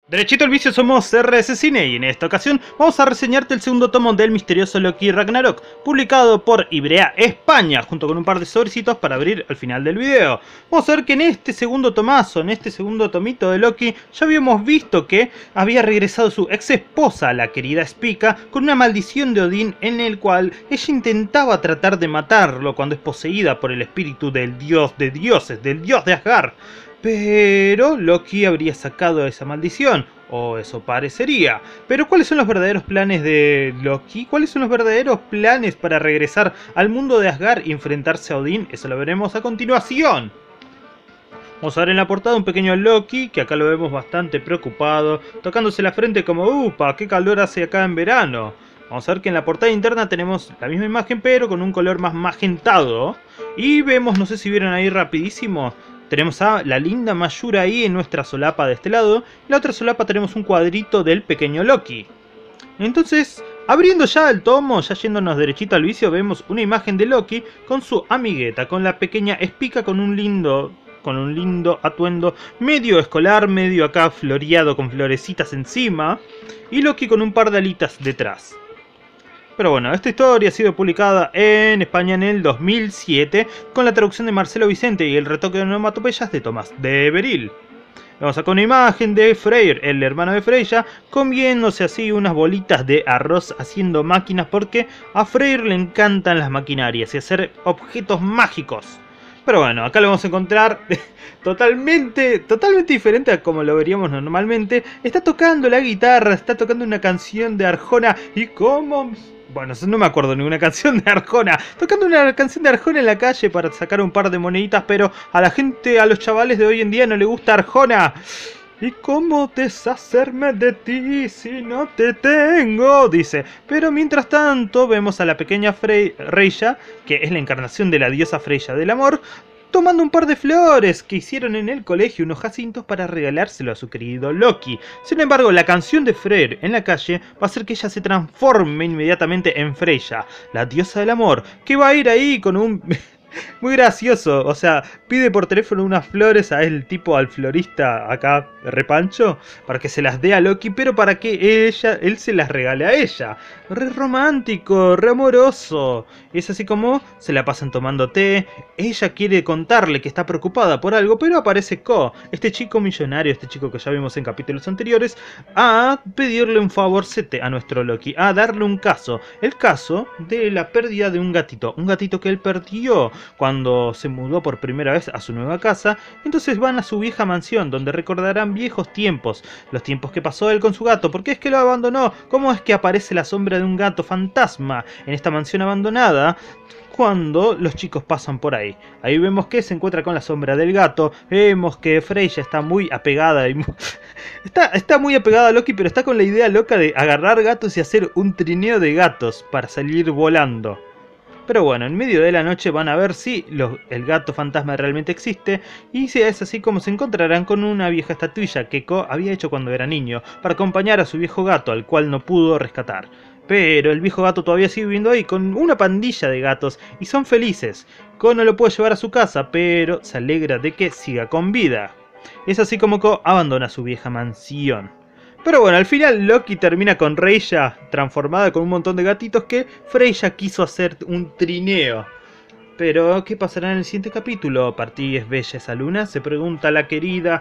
Derechito al vicio, somos RS Cine y en esta ocasión vamos a reseñarte el segundo tomo del misterioso Loki Ragnarok, publicado por Ivrea España, junto con un par de sobrecitos para abrir al final del video. Vamos a ver que en este segundo tomazo, en este segundo tomito de Loki, ya habíamos visto que había regresado su ex esposa, la querida Spica, con una maldición de Odín en el cual ella intentaba tratar de matarlo cuando es poseída por el espíritu del dios de dioses, del dios de Asgard. Pero Loki habría sacado esa maldición, o eso parecería. Pero ¿cuáles son los verdaderos planes de Loki? ¿Cuáles son los verdaderos planes para regresar al mundo de Asgard y enfrentarse a Odín? Eso lo veremos a continuación. Vamos a ver en la portada un pequeño Loki, que acá lo vemos bastante preocupado, tocándose la frente como ¡upa! ¡Qué calor hace acá en verano! Vamos a ver que en la portada interna tenemos la misma imagen, pero con un color más magentado. Y vemos, no sé si vieron ahí rapidísimo, tenemos a la linda Mayura ahí en nuestra solapa de este lado. En la otra solapa tenemos un cuadrito del pequeño Loki. Entonces, abriendo ya el tomo, ya yéndonos derechito al vicio, vemos una imagen de Loki con su amigueta, con la pequeña Spica con un lindo atuendo medio escolar, medio acá floreado con florecitas encima. Y Loki con un par de alitas detrás. Pero bueno, esta historia ha sido publicada en España en el 2007 con la traducción de Marcelo Vicente y el retoque de onomatopeyas de Tomás de Beril. Vamos acá una imagen de Freyr, el hermano de Freya, comiéndose así unas bolitas de arroz haciendo máquinas porque a Freyr le encantan las maquinarias y hacer objetos mágicos. Pero bueno, acá lo vamos a encontrar totalmente diferente a como lo veríamos normalmente. Está tocando la guitarra, está tocando una canción de Arjona y como... Bueno, no me acuerdo ninguna canción de Arjona. Tocando una canción de Arjona en la calle para sacar un par de moneditas, pero a la gente, a los chavales de hoy en día no le gusta Arjona. ¿Y cómo deshacerme de ti si no te tengo? Dice. Pero mientras tanto vemos a la pequeña Freya, que es la encarnación de la diosa Freya del amor, tomando un par de flores que hicieron en el colegio, unos jacintos para regalárselo a su querido Loki. Sin embargo, la canción de Freyr en la calle va a hacer que ella se transforme inmediatamente en Freya, la diosa del amor, que va a ir ahí con un... Muy gracioso, o sea, pide por teléfono unas flores a el tipo, al florista acá, repancho, para que se las dé a Loki, pero para que él se las regale a ella. Re romántico, re amoroso. Es así como se la pasan tomando té. Ella quiere contarle que está preocupada por algo, pero aparece Ko, este chico millonario, este chico que ya vimos en capítulos anteriores, a pedirle un favorcete a nuestro Loki, a darle un caso. El caso de la pérdida de un gatito que él perdió cuando se mudó por primera vez a su nueva casa. Entonces van a su vieja mansión, donde recordarán viejos tiempos, los tiempos que pasó él con su gato. ¿Por qué es que lo abandonó? ¿Cómo es que aparece la sombra de un gato fantasma en esta mansión abandonada cuando los chicos pasan por ahí? Ahí vemos que se encuentra con la sombra del gato. Vemos que Freya está muy apegada y está muy apegada a Loki, pero está con la idea loca de agarrar gatos y hacer un trineo de gatos para salir volando. Pero bueno, en medio de la noche van a ver si el gato fantasma realmente existe, y si es así como se encontrarán con una vieja estatuilla que Ko había hecho cuando era niño, para acompañar a su viejo gato, al cual no pudo rescatar. Pero el viejo gato todavía sigue viviendo ahí con una pandilla de gatos, y son felices. Ko no lo puede llevar a su casa, pero se alegra de que siga con vida. Es así como Ko abandona su vieja mansión. Pero bueno, al final Loki termina con Freya transformada con un montón de gatitos que Freya quiso hacer un trineo. Pero, ¿qué pasará en el siguiente capítulo? ¿Partí es bella esa luna? Se pregunta la querida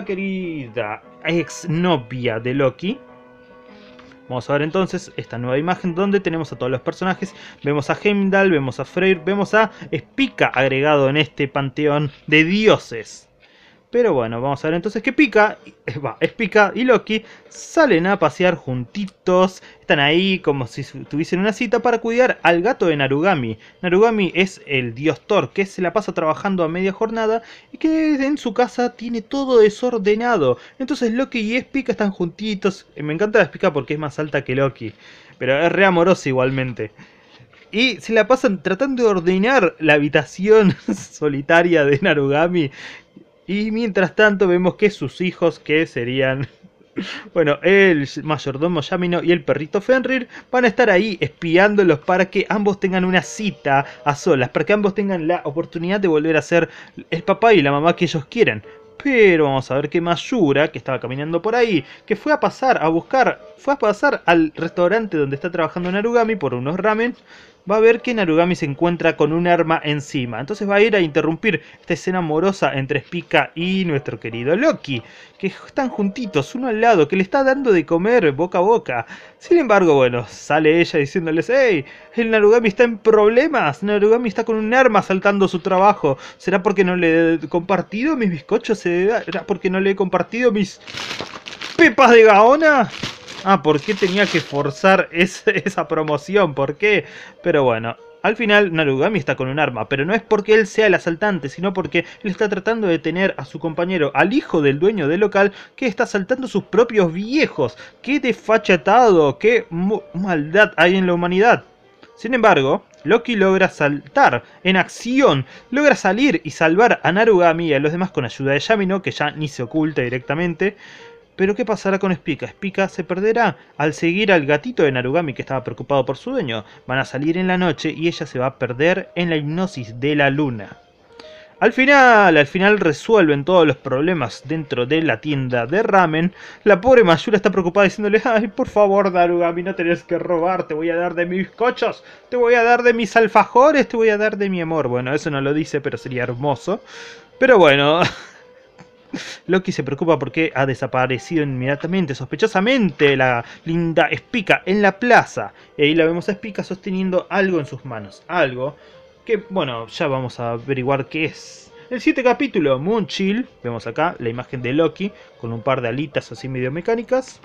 exnovia de Loki. Vamos a ver entonces esta nueva imagen donde tenemos a todos los personajes. Vemos a Heimdall, vemos a Freyr, vemos a Spica agregado en este panteón de dioses. Pero bueno, vamos a ver entonces que Spica y Loki salen a pasear juntitos. Están ahí como si tuviesen una cita para cuidar al gato de Narugami. Narugami es el dios Thor, que se la pasa trabajando a media jornada y que en su casa tiene todo desordenado. Entonces Loki y Spica están juntitos. Me encanta Spica porque es más alta que Loki, pero es re amorosa igualmente. Y se la pasan tratando de ordenar la habitación solitaria de Narugami. Y mientras tanto vemos que sus hijos, que serían... bueno, el mayordomo Yamino y el perrito Fenrir van a estar ahí espiándolos para que ambos tengan una cita a solas, para que ambos tengan la oportunidad de volver a ser el papá y la mamá que ellos quieren. Pero vamos a ver que Mayura, que estaba caminando por ahí, que fue a pasar al restaurante donde está trabajando Narugami por unos ramen, va a ver que Narugami se encuentra con un arma encima. Entonces va a ir a interrumpir esta escena amorosa entre Spica y nuestro querido Loki, que están juntitos, uno al lado, que le está dando de comer boca a boca. Sin embargo, bueno, sale ella diciéndoles: ¡Hey! El Narugami está en problemas. Narugami está con un arma asaltando su trabajo. ¿Será porque no le he compartido mis bizcochos? ¿Será porque no le he compartido mis pepas de Gaona? Ah, ¿por qué tenía que forzar esa promoción? ¿Por qué? Pero bueno, al final Narugami está con un arma, pero no es porque él sea el asaltante, sino porque él está tratando de detener a su compañero, al hijo del dueño del local, que está asaltando a sus propios viejos. ¡Qué desfachatado! ¡Qué maldad hay en la humanidad! Sin embargo, Loki logra saltar en acción, logra salir y salvar a Narugami y a los demás con ayuda de Yamino, que ya ni se oculta directamente. Pero ¿qué pasará con Spica? Spica se perderá al seguir al gatito de Narugami, que estaba preocupado por su dueño. Van a salir en la noche y ella se va a perder en la hipnosis de la luna. Al final resuelven todos los problemas dentro de la tienda de ramen. La pobre Mayura está preocupada diciéndole: ay, por favor, Narugami, no tenés que robar, te voy a dar de mis bizcochos, te voy a dar de mis alfajores, te voy a dar de mi amor. Bueno, eso no lo dice, pero sería hermoso. Pero bueno... Loki se preocupa porque ha desaparecido inmediatamente, sospechosamente, la linda Spica en la plaza. Y ahí la vemos a Spica sosteniendo algo en sus manos. Algo que, bueno, ya vamos a averiguar qué es. El 7 capítulo, Moon Chill. Vemos acá la imagen de Loki con un par de alitas así medio mecánicas.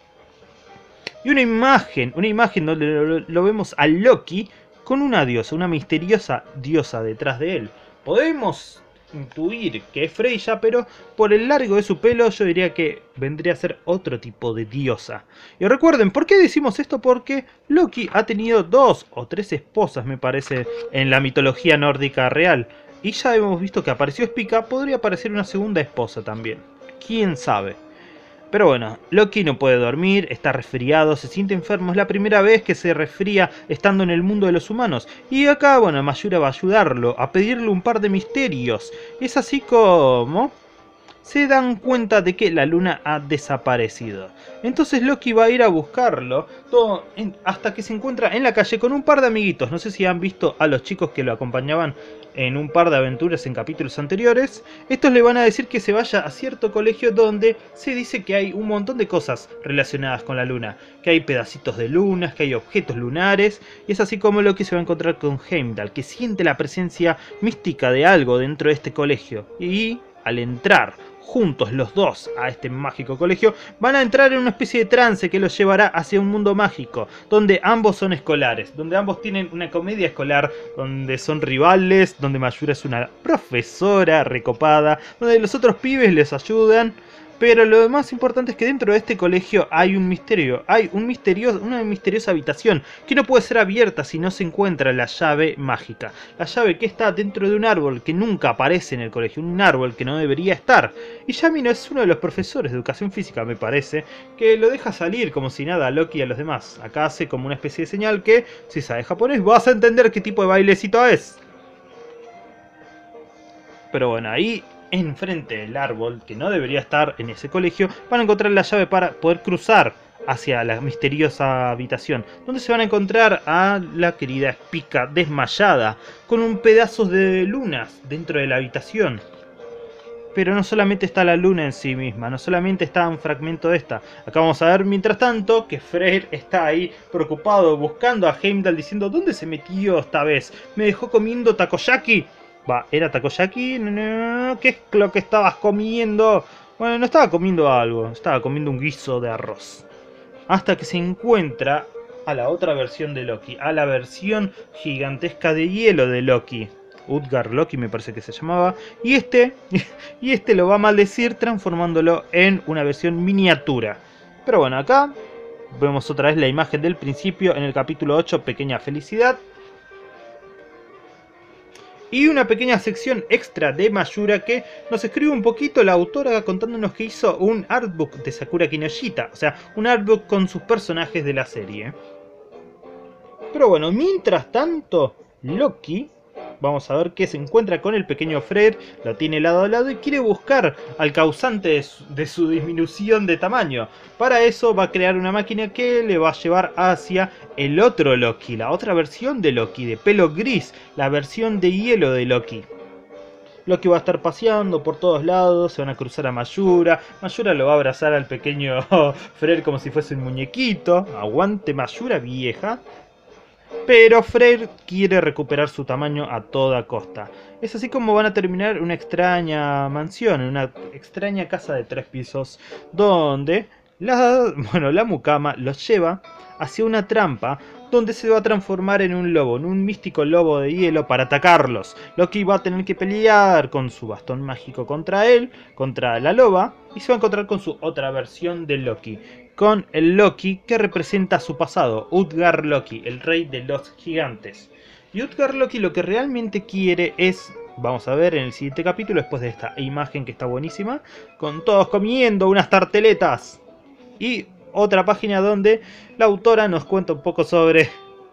Y una imagen donde lo vemos a Loki con una diosa, una misteriosa diosa detrás de él. Podemos intuir que es Freya, pero por el largo de su pelo yo diría que vendría a ser otro tipo de diosa. Y recuerden, ¿por qué decimos esto? Porque Loki ha tenido 2 o 3 esposas, me parece, en la mitología nórdica real. Y ya hemos visto que apareció Spica, podría aparecer una segunda esposa también. ¿Quién sabe? Pero bueno, Loki no puede dormir, está resfriado, se siente enfermo, es la primera vez que se resfría estando en el mundo de los humanos. Y acá, bueno, Mayura va a ayudarlo, a pedirle un par de misterios. Es así como... se dan cuenta de que la luna ha desaparecido. Entonces Loki va a ir a buscarlo hasta que se encuentra en la calle con un par de amiguitos. No sé si han visto a los chicos que lo acompañaban en un par de aventuras en capítulos anteriores. Estos le van a decir que se vaya a cierto colegio donde se dice que hay un montón de cosas relacionadas con la luna. Que hay pedacitos de lunas, que hay objetos lunares. Y es así como Loki se va a encontrar con Heimdall, que siente la presencia mística de algo dentro de este colegio. Y al entrar juntos los dos a este mágico colegio, van a entrar en una especie de trance que los llevará hacia un mundo mágico, donde ambos son escolares, donde ambos tienen una comedia escolar, donde son rivales, donde Mayura es una profesora recopada, donde los otros pibes les ayudan. Pero lo más importante es que dentro de este colegio hay un misterio, una misteriosa habitación que no puede ser abierta si no se encuentra la llave mágica. La llave que está dentro de un árbol que nunca aparece en el colegio, un árbol que no debería estar. Y Yamino es uno de los profesores de educación física, me parece, que lo deja salir como si nada a Loki y a los demás. Acá hace como una especie de señal que, si sabes japonés, vas a entender qué tipo de bailecito es. Pero bueno, ahí... enfrente del árbol, que no debería estar en ese colegio, van a encontrar la llave para poder cruzar hacia la misteriosa habitación, donde se van a encontrar a la querida Spica desmayada, con un pedazo de lunas dentro de la habitación. Pero no solamente está la luna en sí misma, no solamente está un fragmento de esta. Acá vamos a ver, mientras tanto, que Freyr está ahí preocupado, buscando a Heimdall, diciendo: ¿dónde se metió esta vez? ¿Me dejó comiendo takoyaki? Va, ¿era takoyaki? No, ¿qué es lo que estabas comiendo? Bueno, no estaba comiendo algo, estaba comiendo un guiso de arroz. Hasta que se encuentra a la otra versión de Loki, a la versión gigantesca de hielo de Loki. Utgar Loki me parece que se llamaba. Y este lo va a maldecir transformándolo en una versión miniatura. Pero bueno, acá vemos otra vez la imagen del principio en el capítulo 8, Pequeña Felicidad. Y una pequeña sección extra de Mayura que nos escribe un poquito la autora contándonos que hizo un artbook de Sakura Kinoshita. O sea, un artbook con sus personajes de la serie. Pero bueno, mientras tanto, Loki vamos a ver que se encuentra con el pequeño Freyr, lo tiene lado a lado y quiere buscar al causante de su disminución de tamaño. Para eso va a crear una máquina que le va a llevar hacia el otro Loki, la otra versión de Loki, de pelo gris, la versión de hielo de Loki. Loki va a estar paseando por todos lados, se van a cruzar a Mayura. Mayura lo va a abrazar al pequeño Freyr como si fuese un muñequito. Aguante Mayura vieja. Pero Freyr quiere recuperar su tamaño a toda costa. Es así como van a terminar en una extraña mansión, en una extraña casa de 3 pisos, donde la mucama los lleva hacia una trampa donde se va a transformar en un lobo, en un místico lobo de hielo para atacarlos. Loki va a tener que pelear con su bastón mágico contra él, contra la loba, y se va a encontrar con su otra versión de Loki, con el Loki que representa su pasado, Utgard Loki, el rey de los gigantes. Y Utgard Loki lo que realmente quiere es, vamos a ver en el siguiente capítulo, después de esta imagen que está buenísima, con todos comiendo unas tarteletas. Y otra página donde la autora nos cuenta un poco sobre...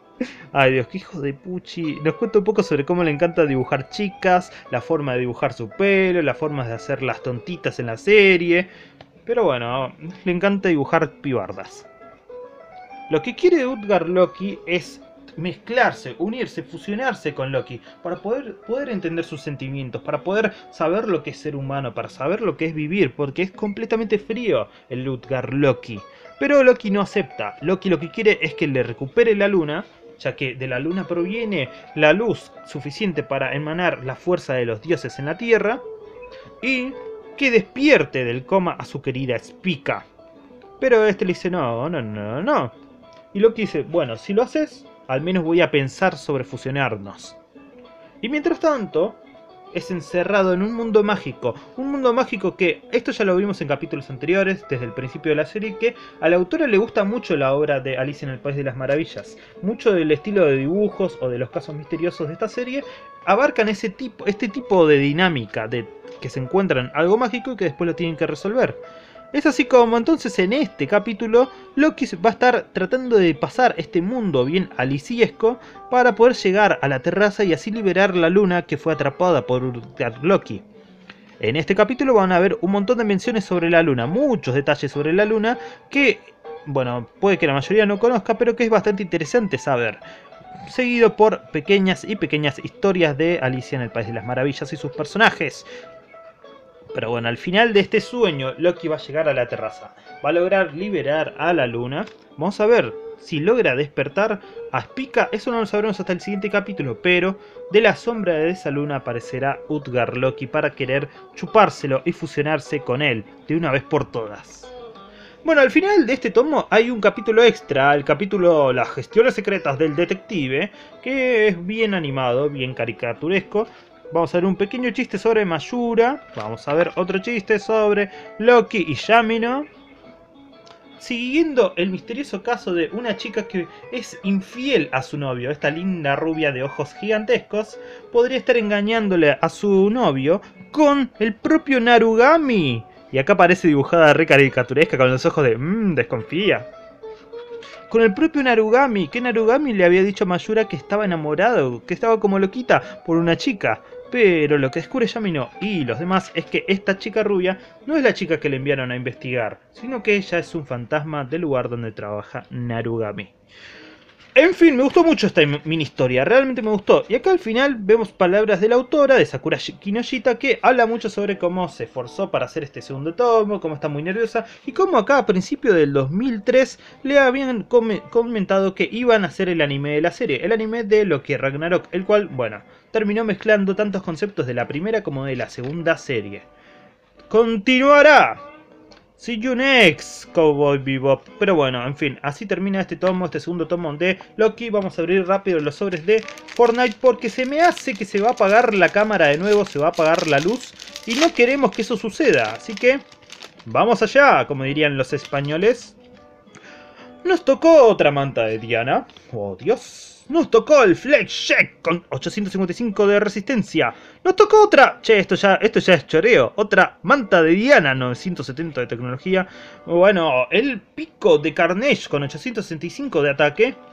Ay Dios, qué hijo de puchi. Nos cuenta un poco sobre cómo le encanta dibujar chicas, la forma de dibujar su pelo, las formas de hacer las tontitas en la serie. Pero bueno, le encanta dibujar pibardas. Lo que quiere Utgard Loki es mezclarse, unirse, fusionarse con Loki para poder entender sus sentimientos, para poder saber lo que es ser humano, para saber lo que es vivir, porque es completamente frío el Utgard Loki. Pero Loki no acepta. Loki lo que quiere es que le recupere la luna, ya que de la luna proviene la luz suficiente para emanar la fuerza de los dioses en la tierra, y que despierte del coma a su querida Spica. Pero este le dice no. Y Loki dice, bueno, si lo haces, al menos voy a pensar sobre fusionarnos. Y mientras tanto, es encerrado en un mundo mágico que, esto ya lo vimos en capítulos anteriores, desde el principio de la serie, que a la autora le gusta mucho la obra de Alicia en el País de las Maravillas. Mucho del estilo de dibujos o de los casos misteriosos de esta serie abarcan este tipo de dinámica, de que se encuentran algo mágico y que después lo tienen que resolver. Es así como entonces en este capítulo Loki va a estar tratando de pasar este mundo bien aliciesco para poder llegar a la terraza y así liberar la luna que fue atrapada por Utgard Loki. En este capítulo van a ver un montón de menciones sobre la luna, muchos detalles sobre la luna que, bueno, puede que la mayoría no conozca, pero que es bastante interesante saber. Seguido por pequeñas historias de Alicia en el País de las Maravillas y sus personajes. Pero bueno, al final de este sueño, Loki va a llegar a la terraza. Va a lograr liberar a la luna. Vamos a ver si logra despertar a Spica. Eso no lo sabremos hasta el siguiente capítulo. Pero de la sombra de esa luna aparecerá Utgard Loki para querer chupárselo y fusionarse con él de una vez por todas. Bueno, al final de este tomo hay un capítulo extra, el capítulo Las gestiones secretas del detective, que es bien animado, bien caricaturesco. Vamos a ver un pequeño chiste sobre Mayura. Vamos a ver otro chiste sobre Loki y Yamino. Siguiendo el misterioso caso de una chica que es infiel a su novio. Esta linda rubia de ojos gigantescos podría estar engañándole a su novio con el propio Narugami. Y acá aparece dibujada re caricaturesca con los ojos de desconfía. Con el propio Narugami, que Narugami le había dicho a Mayura que estaba enamorado, que estaba como loquita por una chica. Pero lo que descubre Yamino y los demás es que esta chica rubia no es la chica que le enviaron a investigar, sino que ella es un fantasma del lugar donde trabaja Narugami. En fin, me gustó mucho esta mini historia, realmente me gustó. Y acá al final vemos palabras de la autora, de Sakura Kinoshita, que habla mucho sobre cómo se esforzó para hacer este segundo tomo, cómo está muy nerviosa, y cómo acá a principio del 2003 le habían comentado que iban a hacer el anime de la serie, el anime de Loki Ragnarok, el cual, bueno, terminó mezclando tantos conceptos de la primera como de la segunda serie. ¡Continuará! See you next, Cowboy Bebop. Pero bueno, en fin, así termina este tomo, este segundo tomo de Loki. Vamos a abrir rápido los sobres de Fortnite porque se me hace que se va a apagar la cámara de nuevo, se va a apagar la luz y no queremos que eso suceda. Así que, vamos allá, como dirían los españoles. Nos tocó otra manta de Diana. Oh, Dios. Nos tocó el Flex Check con 855 de resistencia. Nos tocó otra... Che, esto ya es choreo. Otra manta de Diana, 970 de tecnología. Bueno, el pico de Carnage con 865 de ataque.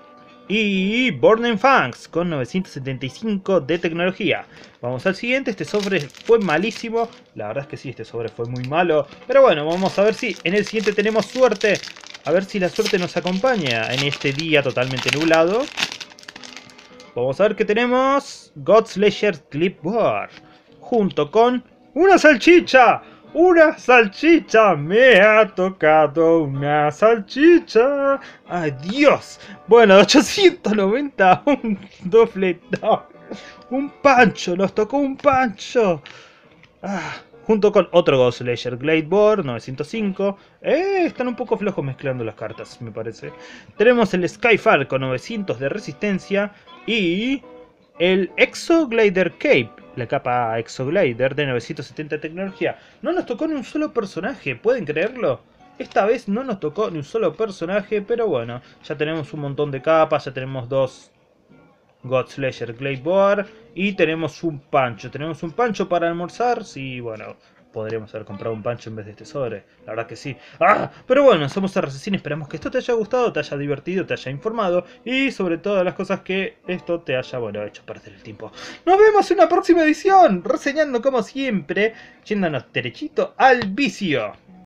y Burning Fangs con 975 de tecnología. Vamos al siguiente. Este sobre fue malísimo. La verdad es que sí, este sobre fue muy malo. Pero bueno, vamos a ver si en el siguiente tenemos suerte. A ver si la suerte nos acompaña en este día totalmente nublado. Vamos a ver que tenemos Godslayer Clipboard junto con una salchicha. ¡Una salchicha! ¡Me ha tocado una salchicha! ¡Ay, Dios! Bueno, 890, un doble dog. Un pancho, nos tocó un pancho. Junto con otro Godslayer Gladeboard 905. Están un poco flojos mezclando las cartas, me parece. Tenemos el Skyfall con 900 de resistencia. Y el Exoglader Cape, la capa Exoglader de 970 de tecnología. No nos tocó ni un solo personaje, ¿pueden creerlo? Esta vez no nos tocó ni un solo personaje, pero bueno, ya tenemos un montón de capas, ya tenemos dos Godslayer Gladeboard y tenemos un pancho. Tenemos un pancho para almorzar, sí, bueno, podríamos haber comprado un pancho en vez de este sobre, la verdad que sí. Pero bueno, somos RCCine, esperamos que esto te haya gustado, te haya divertido, te haya informado y sobre todas las cosas que esto te haya, bueno, hecho perder el tiempo. Nos vemos en una próxima edición, reseñando como siempre, yéndonos derechito al vicio.